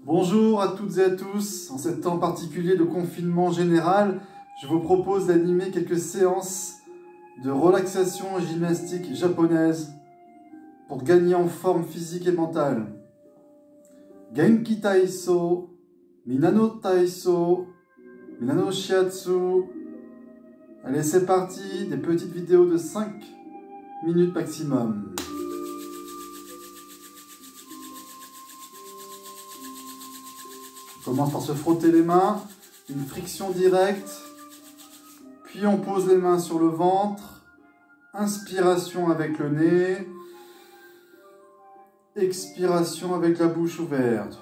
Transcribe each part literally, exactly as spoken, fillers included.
Bonjour à toutes et à tous. En ce temps particulier de confinement général, je vous propose d'animer quelques séances de relaxation et gymnastique japonaise pour gagner en forme physique et mentale. Genki Taiso, Minano Taiso, Minano Shiatsu. Allez, c'est parti, des petites vidéos de cinq minutes maximum. On commence par se frotter les mains, une friction directe, puis on pose les mains sur le ventre, inspiration avec le nez, expiration avec la bouche ouverte.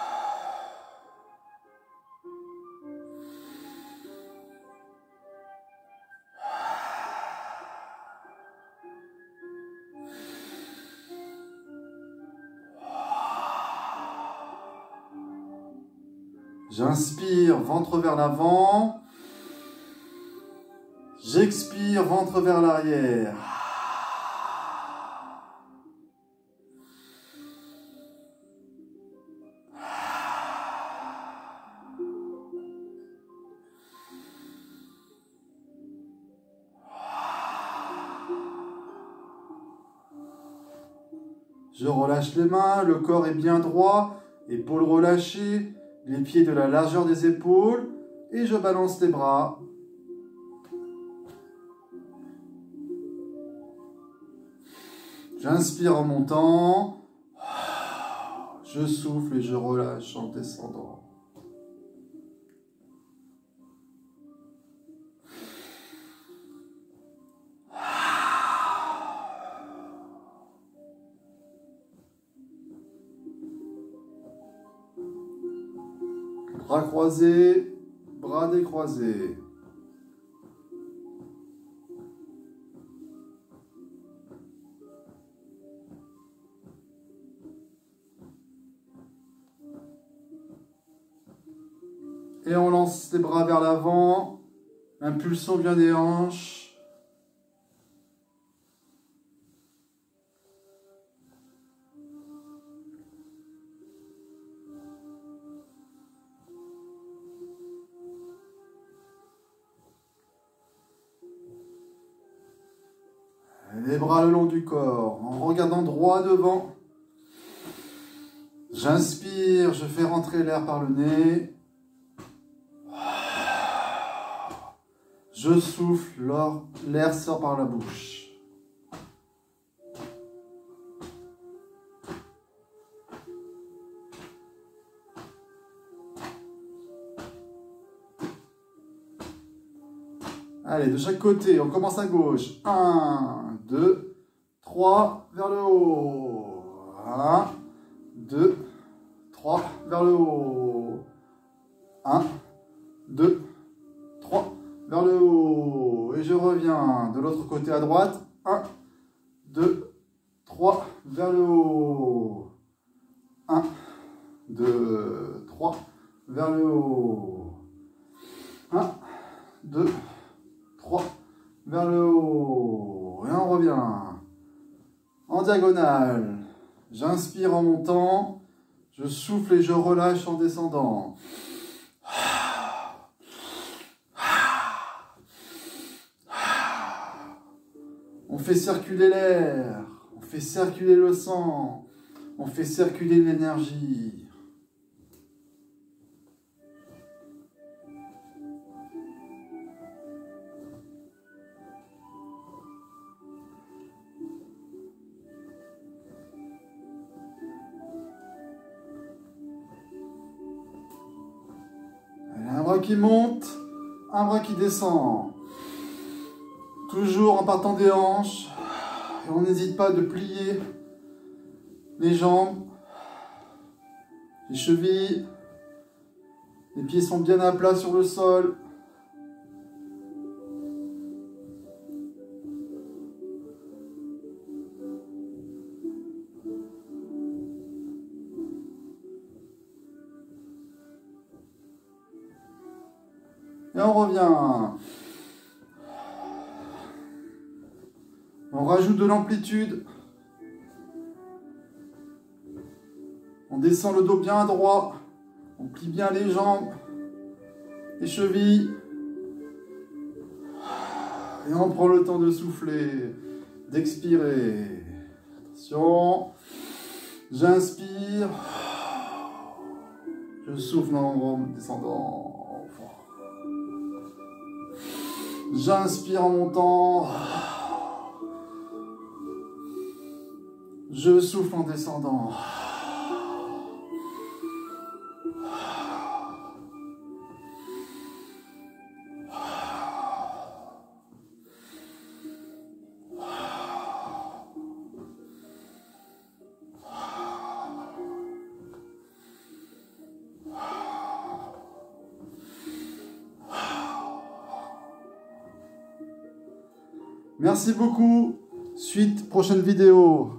J'inspire, ventre vers l'avant. J'expire, ventre vers l'arrière. Je relâche les mains, le corps est bien droit, épaules relâchées, les pieds de la largeur des épaules, et je balance les bras. J'inspire en montant, je souffle et je relâche en descendant. Bras croisés, bras décroisés. Et on lance les bras vers l'avant, impulsion bien des hanches. Les bras le long du corps, en regardant droit devant. J'inspire, je fais rentrer l'air par le nez. Je souffle, l'air sort par la bouche. Allez, de chaque côté, on commence à gauche. un, deux, trois, vers le haut. un, deux, trois, vers le haut. un, deux, trois, vers le haut. Et je reviens de l'autre côté à droite. un, deux, trois, vers le haut. un, deux, trois, vers le haut. un, deux, trois, vers le haut. Et on revient. En diagonale. J'inspire en montant. Je souffle et je relâche en descendant. On fait circuler l'air. On fait circuler le sang. On fait circuler l'énergie. Un bras qui monte, un bras qui descend. Toujours en partant des hanches. Et on n'hésite pas de plier les jambes, les chevilles. Les pieds sont bien à plat sur le sol. Et on revient. On rajoute de l'amplitude. On descend le dos bien droit. On plie bien les jambes, les chevilles. Et on prend le temps de souffler, d'expirer. Attention. J'inspire. Je souffle en descendant. J'inspire en montant. Je souffle en descendant. Merci beaucoup. Suite, prochaine vidéo.